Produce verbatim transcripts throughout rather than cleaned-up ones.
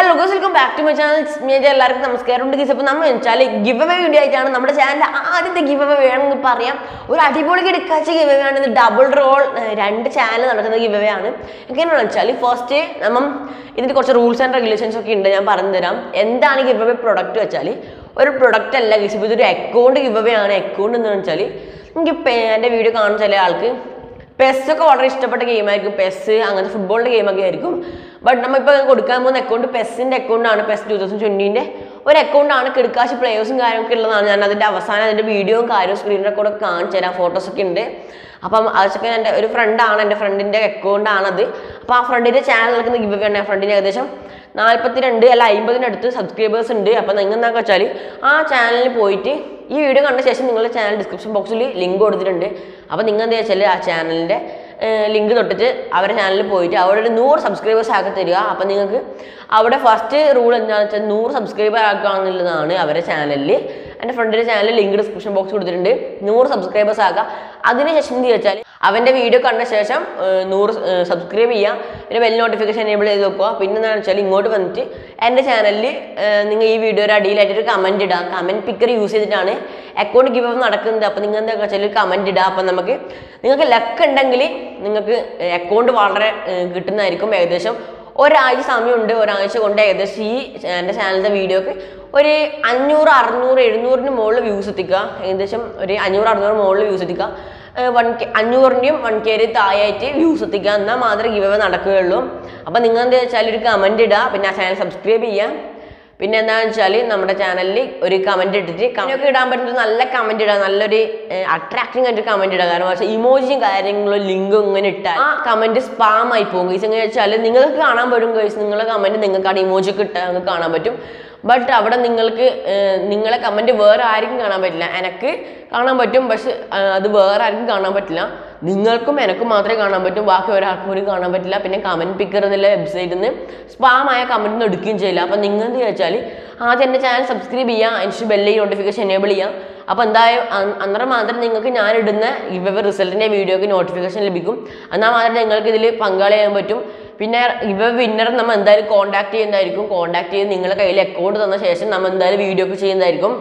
Hello guys, welcome back to my channel. It's me, എല്ലാവർക്കും നമസ്കാരം. ഉണ്ട് ഗയ്സ്, അപ്പോൾ നമ്മൾ വെച്ചാൽ ഗിവ് അവേ വീഡിയോ ആയിട്ടാണ് നമ്മുടെ ചാനലിൽ ആദ്യത്തെ ഗിവ് അവേ വേണമെന്ന് പറയാം. ഒരു അടിപൊളി കിടക്കാച്ച ഗിവ് അവേ ആണ്. ഇത് ഡബിൾ റോൾ രണ്ട് ചാനൽ നടക്കുന്ന ഗിവ് അവേ ആണ്. എങ്ങനെയാണെന്ന് വെച്ചാൽ ഫസ്റ്റ് നമ്മൾ ഇതിന്റെ കുറച്ച് റൂൾസ് ആൻഡ് റെഗുലേഷൻസ് ഒക്കെ ഉണ്ട്, ഞാൻ പറഞ്ഞു തരാം. എന്താണ് ഗിവ് അവേ പ്രൊഡക്റ്റ് വെച്ചാൽ ഒരു പ്രൊഡക്റ്റ് അല്ല ഗയ്സ്, ഇപ്പോൾ ഇതൊരു അക്കൗണ്ട് ഗിവ് അവേ ആണ്. അക്കൗണ്ട് എന്ന് വെച്ചാൽ എനിക്ക് എൻ്റെ വീഡിയോ കാണുന്ന ചില ആൾക്ക് പെസ് ഒക്കെ വളരെ ഇഷ്ടപ്പെട്ട ഗെയിമായിരിക്കും. പെസ് അങ്ങനത്തെ ഫുട്ബോളിൻ്റെ ഗെയിമൊക്കെ ആയിരിക്കും. ബട്ട് നമ്മളിപ്പോൾ കൊടുക്കാൻ പോകുന്ന അക്കൗണ്ട് പെസ്സിൻ്റെ അക്കൗണ്ടാണ്. പെസ് ടു തൗസൻഡ് ട്വൻറ്റീൻ്റെ ഒരു അക്കൗണ്ടാണ്. കിടക്കാശ് പ്ലേയേഴ്സും കാര്യമൊക്കെ ഉള്ളതാണ്. ഞാൻ അതിൻ്റെ അവസാനം അതിൻ്റെ വീഡിയോയും കാര്യവും സ്ക്രീൻ റെക്കോർഡൊക്കെ കാണിച്ചു തരാം. ഫോട്ടോസൊക്കെ ഉണ്ട്. അപ്പം അതൊക്കെ എൻ്റെ ഒരു ഫ്രണ്ടാണ്, എൻ്റെ ഫ്രണ്ടിൻ്റെ അക്കൗണ്ടാണത്. അപ്പോൾ ആ ഫ്രണ്ടിൻ്റെ ചാനൽ നടക്കുന്ന ഗിവ് അവേ ആണ്. ആ ഫ്രണ്ടിന് ഏകദേശം നാൽപ്പത്തി രണ്ട് അല്ല അമ്പതിനടുത്ത് സബ്സ്ക്രൈബേഴ്സ് ഉണ്ട്. അപ്പം നിങ്ങൾ എന്താണെന്ന് വെച്ചാൽ ആ ചാനലിൽ പോയിട്ട് ഈ വീഡിയോ കണ്ട ശേഷം നിങ്ങളുടെ ചാനൽ ഡിസ്ക്രിപ്ഷൻ ബോക്സിൽ ലിങ്ക് കൊടുത്തിട്ടുണ്ട്. അപ്പോൾ നിങ്ങൾ എന്താ വെച്ചാൽ ആ ചാനലിൻ്റെ ലിങ്ക് തൊട്ടിട്ട് അവരുടെ ചാനലിൽ പോയിട്ട് അവിടെ ഒരു നൂറ് സബ്സ്ക്രൈബേഴ്സ് ആക്കി തരിക. അപ്പം നിങ്ങൾക്ക് അവിടെ ഫസ്റ്റ് റൂൾ എന്താണെന്ന് വെച്ചാൽ നൂറ് സബ്സ്ക്രൈബർ ആക്കുക എന്നുള്ളതാണ് അവരുടെ ചാനലിൽ. എൻ്റെ ഫ്രണ്ടിൻ്റെ ചാനലിൽ ലിങ്ക് ഡിസ്ക്രിപ്ഷൻ ബോക്സ് കൊടുത്തിട്ടുണ്ട്. നൂറ് സബ്സ്ക്രൈബേഴ്സ് ആക്കുക. അതിനുശേഷം എന്ത് വെച്ചാൽ അവൻ്റെ വീഡിയോ കണ്ട ശേഷം നൂറ് സബ്സ്ക്രൈബ് ചെയ്യുക. പിന്നെ ബെൽ നോട്ടിഫിക്കേഷൻ എനേബിൾ ചെയ്ത് വെക്കുക. പിന്നെ എന്താണെന്ന് വെച്ചാൽ ഇങ്ങോട്ട് വന്നിട്ട് എൻ്റെ ചാനലിൽ നിങ്ങൾ ഈ വീഡിയോയുടെ അടിയിലായിട്ടൊരു കമൻറ്റ് ഇടുക. കമൻറ്റ് പിക്കർ യൂസ് ചെയ്തിട്ടാണ് അക്കൗണ്ട് ഗിവ് അവേ നടക്കുന്നത്. അപ്പോൾ നിങ്ങൾ എന്താ വെച്ചാൽ കമൻറ്റ് ഇടുക. അപ്പം നമുക്ക് നിങ്ങൾക്ക് ലക്ക് ഉണ്ടെങ്കിൽ നിങ്ങൾക്ക് അക്കൗണ്ട് വളരെ കിട്ടുന്നതായിരിക്കും. ഏകദേശം ഒരാഴ്ച സമയമുണ്ട്. ഒരാഴ്ച കൊണ്ട് ഏകദേശം ഈ എൻ്റെ ചാനലിൻ്റെ വീഡിയോക്ക് ഒരു അഞ്ഞൂറ് അറുന്നൂറ് എഴുന്നൂറിന് മുകളിൽ വ്യൂസ് എത്തിക്കുക. ഏകദേശം ഒരു അഞ്ഞൂറ് അറുന്നൂറ് മുകളിൽ വ്യൂസ് എത്തിക്കുക. വൺ കെ അഞ്ഞൂറിൻ്റെയും വൺ കെയിൽ താഴെയായിട്ട് വ്യൂസ് എത്തിക്കുക. എന്നാൽ മാത്രമേ ഗിവ് അവേ നടക്കുകയുള്ളൂ. അപ്പോൾ നിങ്ങൾ എന്താ വെച്ചാൽ ഒരു കമൻറ്റ് ഇടുക. പിന്നെ ആ ചാനൽ സബ്സ്ക്രൈബ് ചെയ്യുക. പിന്നെ എന്താണെന്ന് വെച്ചാൽ നമ്മുടെ ചാനലിൽ ഒരു കമൻറ്റ് ഇട്ടിട്ട് കമൻറ്റൊക്കെ ഇടാൻ പറ്റുന്ന നല്ല കമൻറ്റ് ഇടുക. നല്ലൊരു അട്രാക്റ്റിംഗ് ആയിട്ട് കമൻറ്റ് ഇടുക. കാരണം വെച്ചാൽ ഇമോജിയും കാര്യങ്ങളും ലിങ്കും ഇങ്ങനെ ഇട്ടാൽ ആ കമൻറ്റ് സ്പാം ആയി പോകും ഗൈസ്. എങ്ങനെ വെച്ചാൽ നിങ്ങൾക്ക് കാണാൻ പറ്റും ഗൈസ്, നിങ്ങളുടെ കമൻറ്റ് നിങ്ങൾക്കാണ് ഇമോജി ഒക്കെ ഇട്ടാൽ നിങ്ങൾക്ക് കാണാൻ പറ്റും. ബട്ട് അവിടെ നിങ്ങൾക്ക് നിങ്ങളെ കമൻറ്റ് വേറെ ആർക്കും കാണാൻ പറ്റില്ല. എനിക്ക് കാണാൻ പറ്റും, പക്ഷെ അത് വേറെ ആർക്കും കാണാൻ പറ്റില്ല. നിങ്ങൾക്കും എനിക്കും മാത്രമേ കാണാൻ പറ്റും, ബാക്കി ഒരാൾക്കും പോലും കാണാൻ പറ്റില്ല. പിന്നെ കമൻറ്റ് പിക്കർ എന്നുള്ള വെബ്സൈറ്റിൽ നിന്ന് സ്പാം ആയ കമൻറ്റ് ഒന്നും എടുക്കുകയും ചെയ്യില്ല. അപ്പം നിങ്ങൾ എന്ത് ചോദിച്ചാൽ ആദ്യം എൻ്റെ ചാനൽ സബ്സ്ക്രൈബ് ചെയ്യുക, അതിന് ബെല്ല് നോട്ടിഫിക്കേഷൻ എനേബിൾ ചെയ്യാം. അപ്പോൾ എന്തായാലും അന്നേരം മാത്രം നിങ്ങൾക്ക് ഞാനിടുന്ന ഗിവ് അവേ റിസൾട്ടിൻ്റെ വീഡിയോക്ക് നോട്ടിഫിക്കേഷൻ ലഭിക്കും. എന്നാൽ മാത്രമേ നിങ്ങൾക്ക് ഇതിൽ പങ്കാളിയാകാൻ പറ്റും. പിന്നെ ഗിവ് അവേ വിന്നർ നമ്മൾ എന്തായാലും കോൺടാക്ട് ചെയ്യുന്നതായിരിക്കും. കോൺടാക്ട് ചെയ്ത് നിങ്ങളുടെ കയ്യിൽ അക്കൗണ്ട് തന്ന ശേഷം നമ്മൾ എന്തായാലും വീഡിയോ ഒക്കെ ചെയ്യുന്നതായിരിക്കും.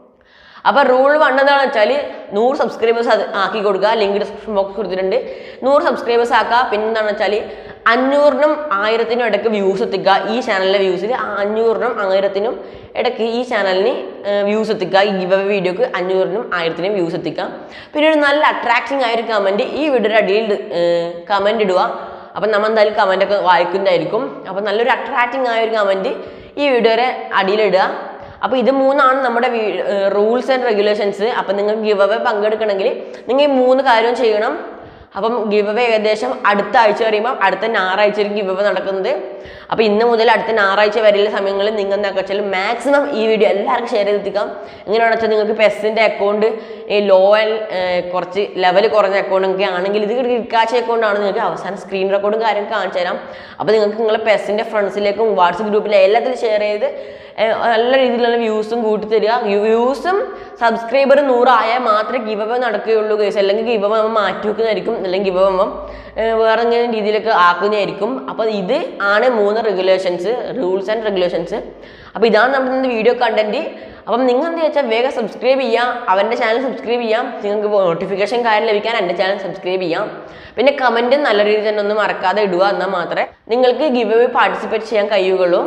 അപ്പോൾ റൂൾ വൺ എന്താണെന്ന് വെച്ചാൽ നൂറ് സബ്സ്ക്രൈബേഴ്സ് അത് ആക്കി കൊടുക്കുക. ലിങ്ക് ഡിസ്ക്രിപ്ഷൻ ബോക്സ് കൊടുത്തിട്ടുണ്ട്. നൂറ് സബ്സ്ക്രൈബേഴ്സ് ആക്കുക. പിന്നെ എന്താണെന്ന് വെച്ചാൽ അഞ്ഞൂറിനും ആയിരത്തിനും ഇടയ്ക്ക് വ്യൂസ് എത്തിക്കുക. ഈ ചാനലിലെ വ്യൂസിൽ അഞ്ഞൂറിനും ആയിരത്തിനും ഇടയ്ക്ക് ഈ ചാനലിന് വ്യൂസ് എത്തിക്കുക. ഈ ഗിവ് അവേ വീഡിയോക്ക് അഞ്ഞൂറിനും ആയിരത്തിനും വ്യൂസ് എത്തിക്കുക. പിന്നെ ഒരു നല്ല അട്രാക്റ്റിംഗ് ആയൊരു കമൻറ്റ് ഈ വീഡിയോയുടെ അടിയിൽ കമൻറ്റ് ഇടുക. അപ്പം നമ്മൾ എന്തായാലും കമൻറ്റൊക്കെ വായിക്കുന്നതായിരിക്കും. അപ്പം നല്ലൊരു അട്രാക്റ്റിംഗ് ആയൊരു കമൻറ്റ് ഈ വീഡിയോയുടെ അടിയിലിടുക. അപ്പോൾ ഇത് മൂന്നാണ് നമ്മുടെ റൂൾസ് ആൻഡ് റെഗുലേഷൻസ്. അപ്പം നിങ്ങൾ ഗിവ് അവേ പങ്കെടുക്കണമെങ്കിൽ നിങ്ങൾ ഈ മൂന്ന് കാര്യം ചെയ്യണം. അപ്പം ഗിവ് അവേ ഏകദേശം അടുത്ത ആഴ്ച കഴിയുമ്പോൾ അടുത്ത ഞായറാഴ്ചയായിരിക്കും ഗിവ് അവേ നടക്കുന്നത്. അപ്പോൾ ഇന്ന് മുതൽ അടുത്ത ഞായറാഴ്ച വരെയുള്ള സമയങ്ങളിൽ നിങ്ങൾ എന്താണെന്ന് വെച്ചാൽ മാക്സിമം ഈ വീഡിയോ എല്ലാവർക്കും ഷെയർ ചെയ്തെത്തിക്കാം. എങ്ങനെയാണെന്ന് വെച്ചാൽ നിങ്ങൾക്ക് പെസ്സിൻ്റെ അക്കൗണ്ട് ഈ ലോ ആൻഡ് കുറച്ച് ലെവൽ കുറഞ്ഞ അക്കൗണ്ടൊക്കെ ആണെങ്കിൽ ഇത് കിടക്കാച്ച അക്കൗണ്ടാണ്. നിങ്ങൾക്ക് അവസാനം സ്ക്രീൻ റെക്കോർഡും കാര്യമൊക്കെ കാണിച്ചു തരാം. അപ്പോൾ നിങ്ങൾക്ക് നിങ്ങളെ പെസ്സിൻ്റെ ഫ്രണ്ട്സിലേക്കും വാട്സപ്പ് ഗ്രൂപ്പിലും എല്ലാത്തിലും ഷെയർ ചെയ്ത് നല്ല രീതിയിലുള്ള വ്യൂസും കൂട്ടി തരിക. വ്യൂസും സബ്സ്ക്രൈബർ നൂറായാൽ മാത്രമേ ഗിവ് അവേ നടക്കുകയുള്ളൂ ഗൈസ്. അല്ലെങ്കിൽ ഗിവ് അവേ നമ്മൾ മാറ്റി വെക്കുന്നതായിരിക്കും, അല്ലെങ്കിൽ ഗിവ് അവേ വേറെ എന്തെങ്കിലും രീതിയിലൊക്കെ ആക്കുന്നതായിരിക്കും. അപ്പോൾ ഇത് ആണ് മൂന്ന് റെഗുലേഷൻസ്, റൂൾസ് ആൻഡ് റെഗുലേഷൻസ്. അപ്പോൾ ഇതാണ് നമ്മുടെ വീഡിയോ കണ്ടന്റ്. അപ്പം നിങ്ങൾ എന്ത് വെച്ചാൽ വേഗം സബ്സ്ക്രൈബ് ചെയ്യാം. അവൻ്റെ ചാനൽ സബ്സ്ക്രൈബ് ചെയ്യാം. നിങ്ങൾക്ക് നോട്ടിഫിക്കേഷൻ കാര്യം ലഭിക്കാൻ എൻ്റെ ചാനൽ സബ്സ്ക്രൈബ് ചെയ്യാം. പിന്നെ കമൻറ്റ് നല്ല രീതിയിൽ തന്നെ ഒന്നും മറക്കാതെ ഇടുക. എന്നാൽ മാത്രമേ നിങ്ങൾക്ക് ഗിവ് അവേ പാർട്ടിസിപ്പേറ്റ് ചെയ്യാൻ കഴിയുകയുള്ളൂ.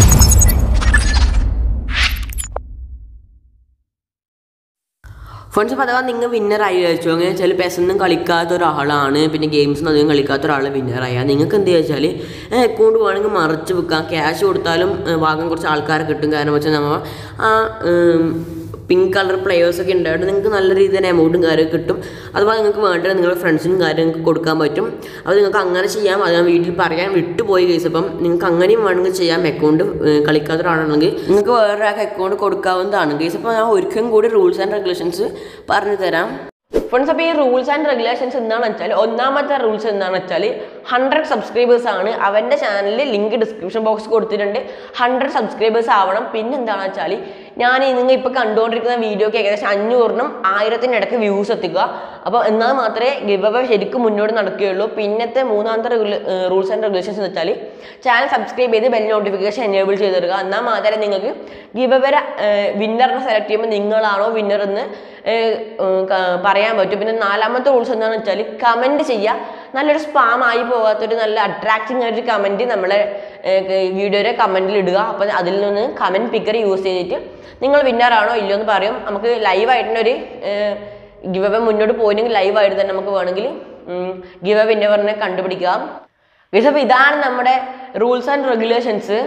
ഫ്രണ്ട്സ്, അപ്പോൾ അഥവാ നിങ്ങൾ വിന്നറായി വിചാരിച്ചു. അങ്ങനെ വെച്ചാൽ പെസ്സൊന്നും കളിക്കാത്ത ഒരാളാണ്, പിന്നെ ഗെയിംസൊന്നും അധികം കളിക്കാത്ത ഒരാൾ വിന്നറായാൽ നിങ്ങൾക്ക് എന്ത് വെച്ചാൽ അക്കൗണ്ട് വേണമെങ്കിൽ മറിച്ച് വെക്കാം. ക്യാഷ് കൊടുത്താലും വാങ്ങാൻ കുറച്ച് ആൾക്കാരെ കിട്ടും. കാരണം വെച്ചാൽ നമ്മൾ ആ പിങ്ക് കളർ പ്ലെയേഴ്സൊക്കെ ഉണ്ടായിട്ട് നിങ്ങൾക്ക് നല്ല രീതിയിൽ തന്നെ എമൗണ്ടും കാര്യമൊക്കെ കിട്ടും. അതുപോലെ നിങ്ങൾക്ക് വേണ്ടത് നിങ്ങളുടെ ഫ്രണ്ട്സിനും കാര്യം നിങ്ങൾക്ക് കൊടുക്കാൻ പറ്റും. അപ്പോൾ നിങ്ങൾക്ക് അങ്ങനെ ചെയ്യാം. അത് ഞാൻ വീട്ടിൽ പറയാൻ വിട്ടുപോയി കേസ്. അപ്പം നിങ്ങൾക്ക് അങ്ങനെയും വേണമെങ്കിൽ ചെയ്യാം. അക്കൗണ്ട് കളിക്കാത്ത ഒരാളാണെങ്കിൽ നിങ്ങൾക്ക് വേറൊരാൾക്ക് അക്കൗണ്ട് കൊടുക്കാവുന്നതാണ് കേസ്. അപ്പോൾ ഞാൻ ഒരിക്കലും കൂടി റൂൾസ് ആൻഡ് റെഗുലേഷൻസ് പറഞ്ഞു തരാം. ഫ്രണ്ട്സ്, അപ്പോൾ ഈ റൂൾസ് ആൻഡ് റെഗുലേഷൻസ് എന്താണെന്ന് വെച്ചാൽ ഒന്നാമത്തെ റൂൾസ് എന്താണെന്ന് വെച്ചാൽ ഹൺഡ്രഡ് സബ്സ്ക്രൈബേഴ്സ് ആണ്. അവൻ്റെ ചാനലിൽ ലിങ്ക് ഡിസ്ക്രിപ്ഷൻ ബോക്സ് കൊടുത്തിട്ടുണ്ട്. ഹൺഡ്രഡ് സബ്സ്ക്രൈബേഴ്സ് ആവണം. പിന്നെ എന്താണെന്ന് വെച്ചാൽ ഞാൻ നിങ്ങൾ ഇപ്പോൾ കണ്ടുകൊണ്ടിരിക്കുന്ന വീഡിയോക്ക് ഏകദേശം അഞ്ഞൂറിനും ആയിരത്തിനും ഇടയ്ക്ക് വ്യൂസ് എത്തിക്കുക. അപ്പോൾ എന്നാൽ മാത്രമേ ഗിവ് അവേ ശരിക്കും മുന്നോട്ട് നടക്കുകയുള്ളൂ. പിന്നത്തെ മൂന്നാമത്തെ റൂൾസ് ആൻഡ് റെഗുലേഷൻസ് എന്ന് വെച്ചാൽ ചാനൽ സബ്സ്ക്രൈബ് ചെയ്ത് ബെൽ നോട്ടിഫിക്കേഷൻ എനേബിൾ ചെയ്തിടുക. എന്നാൽ മാത്രമേ നിങ്ങൾക്ക് ഗിവ് അവേ വിന്നറിനെ സെലക്ട് ചെയ്യുമ്പോൾ നിങ്ങളാണോ വിന്നർ എന്ന് പറയാൻ പറ്റും. പിന്നെ നാലാമത്തെ റൂൾസ് എന്താണെന്ന് വെച്ചാൽ കമൻറ്റ് ചെയ്യുക. നല്ലൊരു സ്പാം ആയി പോകാത്തൊരു നല്ല അട്രാക്റ്റിംഗ് ആയിട്ടൊരു കമൻറ്റ് നമ്മളെ വീഡിയോയുടെ കമൻറ്റിൽ ഇടുക. അപ്പം അതിൽ നിന്ന് കമൻറ്റ് പിക്കർ യൂസ് ചെയ്തിട്ട് നിങ്ങൾ വിന്നറാണോ ഇല്ലയോ എന്ന് പറയും. നമുക്ക് ലൈവായിട്ടുള്ളൊരു ഗിവ് അവേ മുന്നോട്ട് പോയില്ലെങ്കിൽ ലൈവായിട്ട് തന്നെ നമുക്ക് വേണമെങ്കിൽ ഗിവ് അവേ വിന്നറിനെ കണ്ടുപിടിക്കാം. അപ്പോൾ ഇതാണ് നമ്മുടെ റൂൾസ് ആൻഡ് റെഗുലേഷൻസ്.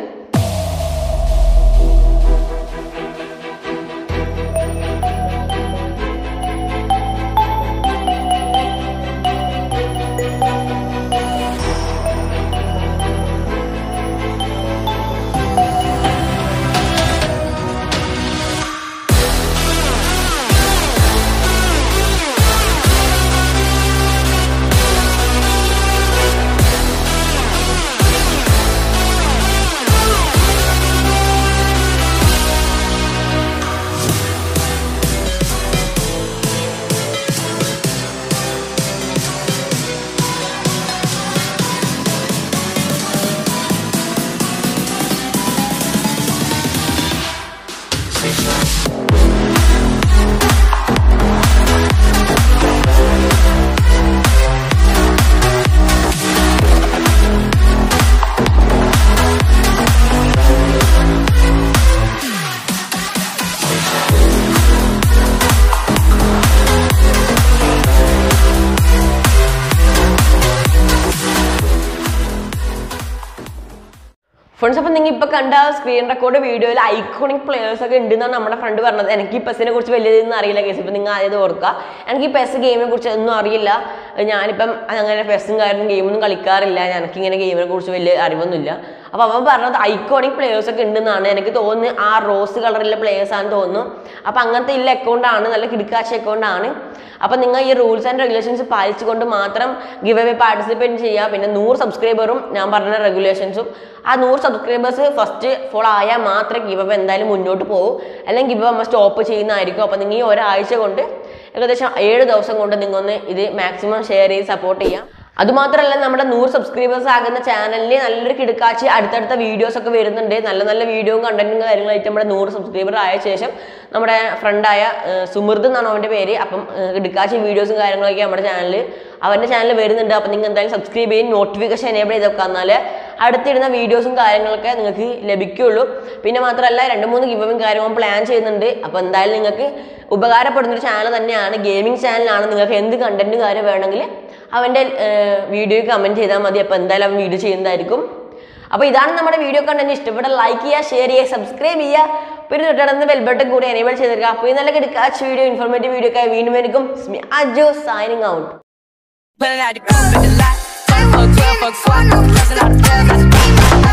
ഫ്രണ്ട്സ്, അപ്പം നിങ്ങൾ ഇപ്പോൾ കണ്ട സ്ക്രീൻ റെക്കോർഡ് വീഡിയോയിൽ ഐക്കോണിക് പ്ലേയേഴ്സ് ഒക്കെ ഉണ്ടെന്നാണ് നമ്മുടെ ഫ്രണ്ട് പറഞ്ഞത്. എനിക്ക് ഈ പെസിനെ കുറിച്ച് വലിയതൊന്നും അറിയില്ല കേസ്. ഇപ്പം നിങ്ങൾ ആദ്യം ഓർക്കുക, എനിക്ക് ഈ പെസ് ഗെയിമിനെ കുറിച്ച് ഒന്നും അറിയില്ല. ഞാനിപ്പം അങ്ങനെ പെസും കാര്യം ഗെയിമൊന്നും കളിക്കാറില്ല. എനിക്കിങ്ങനെ ഗെയിമിനെ കുറിച്ച് വലിയ അറിവൊന്നുമില്ല. അപ്പോൾ അവൻ പറഞ്ഞത് ഐക്കോണിക് പ്ലേയേഴ്സ് ഒക്കെ ഉണ്ടെന്നാണ് എനിക്ക് തോന്നുന്നത്. ആ റോസ് കളറിലെ പ്ലേയേഴ്സ് ആണെന്ന് തോന്നുന്നു. അപ്പോൾ അങ്ങനത്തെ ഇല്ല അക്കൗണ്ടാണ്, നല്ല കിടക്കാച്ച അക്കൗണ്ടാണ്. അപ്പം നിങ്ങൾ ഈ റൂൾസ് ആൻഡ് റെഗുലേഷൻസ് പാലിച്ചുകൊണ്ട് മാത്രം ഗിവ് അവേ പാർട്ടിസിപ്പേറ്റ് ചെയ്യുക. പിന്നെ നൂറ് സബ്സ്ക്രൈബറും ഞാൻ പറഞ്ഞ റെഗുലേഷൻസും ആ നൂറ് സബ്സ്ക്രൈബേഴ്സ് ഫസ്റ്റ് ഫോളോ ആയാൽ മാത്രമേ ഗിവ് അവേ എന്തായാലും മുന്നോട്ട് പോകും. അല്ലെങ്കിൽ ഗിവ് അവേ നമ്മൾ സ്റ്റോപ്പ് ചെയ്യുന്നതായിരിക്കും. അപ്പം നിങ്ങൾ ഈ ഒരാഴ്ച കൊണ്ട് ഏകദേശം ഏഴ് ദിവസം കൊണ്ട് നിങ്ങളൊന്ന് ഇത് മാക്സിമം ഷെയർ ചെയ്ത് സപ്പോർട്ട് ചെയ്യാം. അതുമാത്രമല്ല, നമ്മുടെ നൂറ് സബ്സ്ക്രൈബേഴ്സ് ആകുന്ന ചാനലിൽ നല്ലൊരു കിടക്കാച്ചി അടുത്തടുത്ത വീഡിയോസ് ഒക്കെ വരുന്നുണ്ട്. നല്ല നല്ല വീഡിയോയും കണ്ടന്റും കാര്യങ്ങളായിട്ട് നമ്മുടെ നൂറ് സബ്സ്ക്രൈബർ ആയ ശേഷം നമ്മുടെ ഫ്രണ്ടായ സുമൃത് എന്നാണ് അവൻ്റെ പേര്. അപ്പം കിടക്കാച്ചി വീഡിയോസും കാര്യങ്ങളൊക്കെ നമ്മുടെ ചാനലിൽ അവൻ്റെ ചാനൽ വരുന്നുണ്ട്. അപ്പം നിങ്ങൾ എന്തായാലും സബ്സ്ക്രൈബ് ചെയ്യും, നോട്ടിഫിക്കേഷൻ എനേബിൾ ചെയ്ത് വെക്കുക. എന്നാൽ അടുത്തിടുന്ന വീഡിയോസും കാര്യങ്ങളൊക്കെ നിങ്ങൾക്ക് ലഭിക്കുകയുള്ളൂ. പിന്നെ മാത്രമല്ല, രണ്ട് മൂന്ന് ഗിവവും കാര്യങ്ങളും പ്ലാൻ ചെയ്യുന്നുണ്ട്. അപ്പോൾ എന്തായാലും നിങ്ങൾക്ക് ഉപകാരപ്പെടുന്നൊരു ചാനൽ തന്നെയാണ്, ഗെയിമിംഗ് ചാനലാണ്. നിങ്ങൾക്ക് എന്ത് കണ്ടന്റ് കാര്യം വേണമെങ്കിൽ അവൻ്റെ വീഡിയോ കമൻറ്റ് ചെയ്താൽ മതി. അപ്പോൾ എന്തായാലും അവൻ വീഡിയോ ചെയ്യുന്നതായിരിക്കും. അപ്പോൾ ഇതാണ് നമ്മുടെ വീഡിയോ കണ്ടന്റ്. ഇഷ്ടപ്പെട്ട ലൈക്ക് ചെയ്യുക, ഷെയർ ചെയ്യുക, സബ്സ്ക്രൈബ് ചെയ്യുക. പിന്നെ തൊട്ടടുത്ത് ബെൽ ബട്ടൺ കൂടി എനേബിൾ ചെയ്തിരിക്കുക. അപ്പോൾ ഈ നല്ല കിടക്കാച്ച വീഡിയോ, ഇൻഫോർമേറ്റീവ് വീഡിയോ ഒക്കെ വീണ്ടും വരും. Aju signing out. Well, I had to come with the light. ten, four, twelve, fuck, swat, no, that's a lot of